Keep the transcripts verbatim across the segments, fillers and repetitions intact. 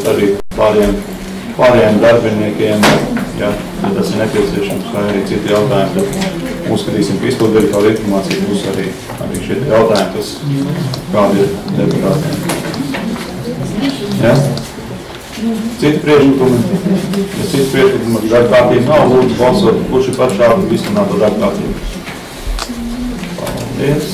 bet arī pārējiem, pārējiem darbiniekiem, ja, ja tas ir nepieciešams, vai arī citi jautājumi, tad uzskatīsim, ka izpilddirektora informācija būs arī, arī šie jautājumi, kas kādi ir deputātiem. Ja? Citi priekšlikumi, ja citi priekšlikumi darba kārtība nav, lūdzu balsot, kurš ir par šādu izstrādāto darba kārtību. Paldies.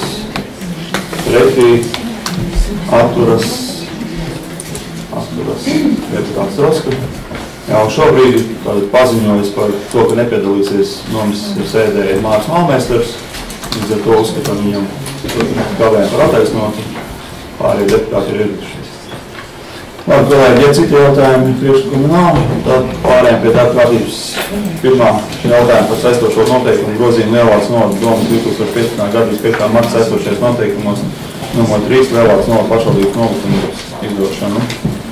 Pretī atturas, atturas deputāts Roska. Jā, un šobrīd paziņojas par to, ka nepiedalīsies nomisas sēdē Mārs Malmēsters. Līdz ar to uzskatām viņam galvējiem par attaisnotu. Pārējie deputāti ir iedušies. Labi, kolēģi, ja citi jautājumi priekšlikumi nav, tad pārējiem pie darba kārtības pirmā jautājuma par saistošo noteikumu grozījumu Lielvārds novada domas divi tūkstoši piecpadsmitā gada piektajā marta saistošais noteikumos numur trīs Lielvārds novada pašvaldības nolikumu izdošanu.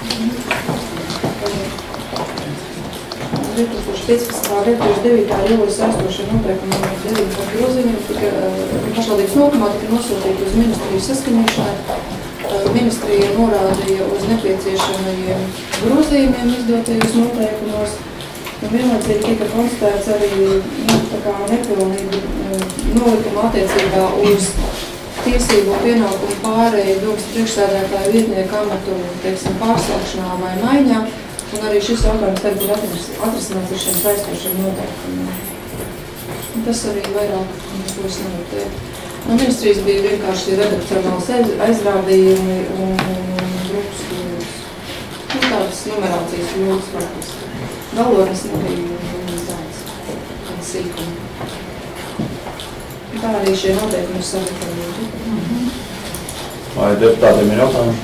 divi tūkstoši piecpadsmitā gada divdesmit devītā jūlija saistošie noteikumi numur deviņi par grozījumu tika pašvaldības nolikumā tika nosūtīti uz ministriju saskaņošanai. Ministrija norādīja uz nepieciešamajiem grozījumiem izdotajos noteikumos. Vienlaicīgi tika konstatēts arī nu, nepilnība nolikuma attiecībā uz tiesību pienākumu pārēju domas priekšsēdētāju vietnieku amatu, teiksim, pārsaukšanā vai maiņā. Un arī šis jautājums tagad ir atrisināts ar šiem saistošiem noteikumiem. Tas arī vairāk, ko es nevaru teikt. No ministrijas bija vienkārši redakcionāls aizrādījumi un grupas kļūdas. Nu, tādas numerācijas kļūdas faktiski. Galotnes nebija tāds, tāds sīkumi. Tā arī šie noteikumi ir sagatavoti. Vai deputātiem ir jautājumi?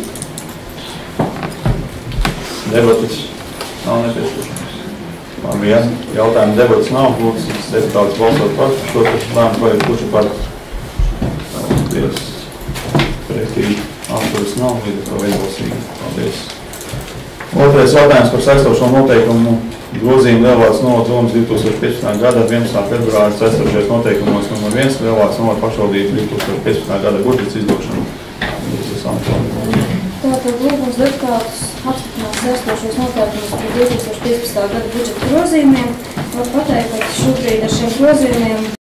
Debates nav nepieciešams. Labi, ja jautājumu debates nav, lūdzu, deputāts balsot par šo lēmumu, vai kurš ir par Paldies. Pretī atturas nav, līdz ar to vienbalsīgi. Paldies. Otrais jautājums par saistošo noteikumu grozījumu Lielvārds novada domas divi tūkstoši piecpadsmitā gada vienpadsmitā februāra saistošais noteikumos numur viens Lielvārds novada pašvaldības divi tūkstoši piecpadsmitā gada budžets izdošanu. Tātad lūgums deputātus apstiprināt saistošos noteikumus par divi tūkstoši piecpadsmitā gada budžeta grozījumiem. Var pateikt, ka šobrīd ar šiem grozījumiem